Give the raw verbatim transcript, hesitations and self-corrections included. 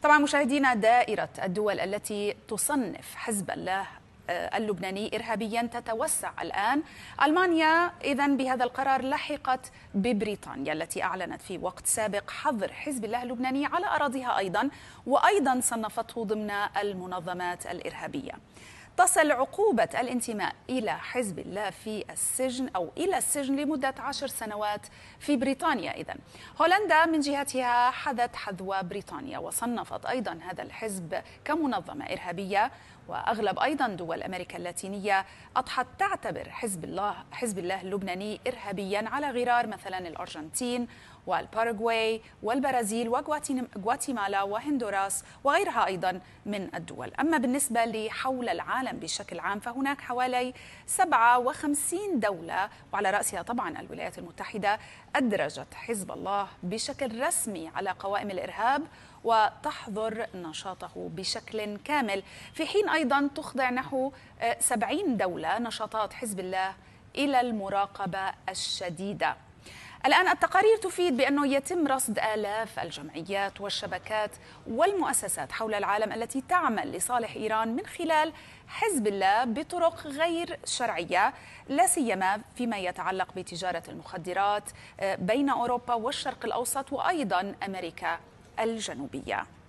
طبعا مشاهدينا، دائرة الدول التي تصنف حزب الله اللبناني إرهابيا تتوسع الآن. ألمانيا إذن بهذا القرار لحقت ببريطانيا التي أعلنت في وقت سابق حظر حزب الله اللبناني على أراضيها أيضا، وأيضا صنفته ضمن المنظمات الإرهابية. تصل عقوبة الانتماء إلى حزب الله في السجن أو إلى السجن لمدة عشر سنوات في بريطانيا. إذن هولندا من جهتها حذت حذو بريطانيا وصنفت أيضا هذا الحزب كمنظمة إرهابية، وأغلب أيضا دول أمريكا اللاتينية أضحت تعتبر حزب الله حزب الله اللبناني إرهابيا، على غرار مثلا الأرجنتين والباراغواي والبرازيل وغواتيمالا وهندوراس وغيرها أيضا من الدول. أما بالنسبة لحول العالم بشكل عام فهناك حوالي سبعة وخمسين دولة، وعلى رأسها طبعا الولايات المتحدة، أدرجت حزب الله بشكل رسمي على قوائم الإرهاب وتحظر نشاطه بشكل كامل، في حين أيضا تخضع نحو سبعين دولة نشاطات حزب الله إلى المراقبة الشديدة. الآن التقارير تفيد بأنه يتم رصد آلاف الجمعيات والشبكات والمؤسسات حول العالم التي تعمل لصالح إيران من خلال حزب الله بطرق غير شرعية، لا سيما فيما يتعلق بتجارة المخدرات بين أوروبا والشرق الأوسط وأيضا أمريكا الجنوبية.